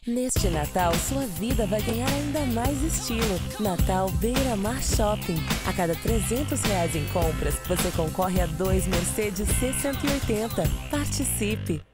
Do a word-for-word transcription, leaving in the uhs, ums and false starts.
Neste Natal, sua vida vai ganhar ainda mais estilo. Natal Beira Mar Shopping. A cada trezentos reais em compras, você concorre a dois Mercedes C cento e oitenta. Participe!